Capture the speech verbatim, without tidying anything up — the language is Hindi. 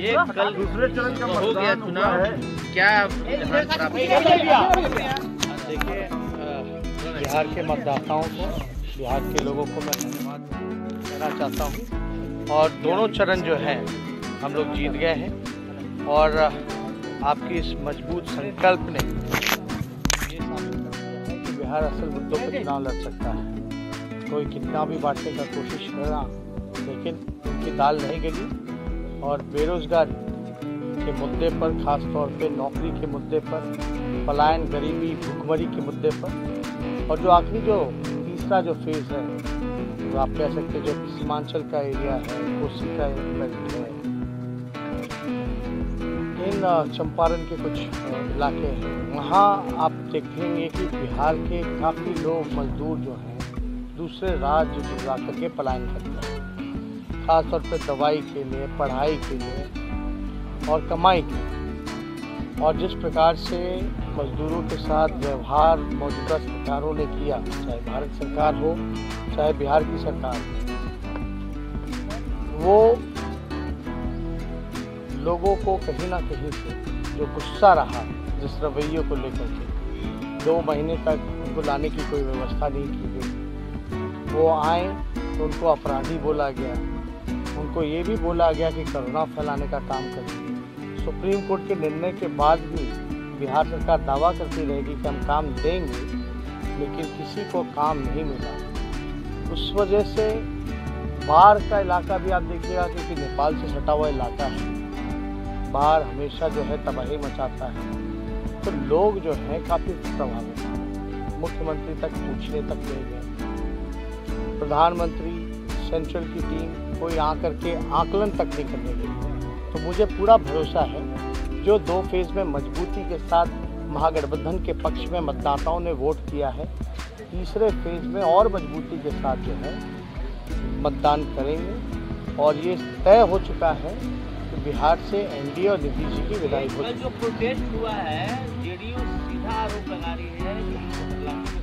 ये कल दूसरे चरण का हो गया चुनाव, क्या देखिए, बिहार के मतदाताओं को, बिहार के लोगों को मैं धन्यवाद देना चाहता हूँ। और दोनों चरण जो है हम लोग जीत गए हैं और आपकी इस मजबूत संकल्प ने ये साबित कर दिया है कि बिहार असल मुद्दों पर चुनाव लड़ सकता है। कोई कितना भी बांटने का कोशिश कर रहा, लेकिन उनकी दाल नहीं गली। और बेरोजगारी के मुद्दे पर, खास तौर पे नौकरी के मुद्दे पर, पलायन, गरीबी, भुखमरी के मुद्दे पर, और जो आखिरी जो तीसरा जो फेज़ है, जो आप कह सकते जो सीमांचल का एरिया है, कोसी का बेल्ट है, इन चंपारण के कुछ इलाके हैं, वहाँ आप देखेंगे कि बिहार के काफ़ी लोग, मजदूर जो हैं, दूसरे राज्य जो जा करके पलायन करते हैं, खासतौर पे दवाई के लिए, पढ़ाई के लिए और कमाई के लिए। और जिस प्रकार से मजदूरों के साथ व्यवहार मौजूदा सरकारों ने किया, चाहे भारत सरकार हो चाहे बिहार की सरकार हो, वो लोगों को कहीं ना कहीं से जो गुस्सा रहा जिस रवैये को लेकर के, दो महीने तक उनको लाने की कोई व्यवस्था नहीं की गई। वो आए तो उनको अपराधी बोला गया, उनको ये भी बोला गया कि करुणा फैलाने का काम करेंगे। सुप्रीम कोर्ट के निर्णय के बाद भी बिहार सरकार दावा करती रहेगी कि हम काम देंगे, लेकिन किसी को काम नहीं मिला। उस वजह से बाढ़ का इलाका भी आप देखिएगा क्योंकि नेपाल से सटा हुआ इलाका है, बाढ़ हमेशा जो है तबाही मचाता है, तो लोग जो हैं काफ़ी प्रभावित हैं। मुख्यमंत्री तक पूछने तक ले गए, प्रधानमंत्री, सेंट्रल की टीम कोई आकर के आकलन तक नहीं करने लगी। तो मुझे पूरा भरोसा है जो दो फेज़ में मजबूती के साथ महागठबंधन के पक्ष में मतदाताओं ने वोट किया है, तीसरे फेज़ में और मजबूती के साथ जो है मतदान करेंगे। और ये तय हो चुका है कि बिहार से एनडीए और नीतीश जी की विदाई हो। जो प्रोटेस्ट हुआ है, जेडीयू सीधा आरोप लगा रही है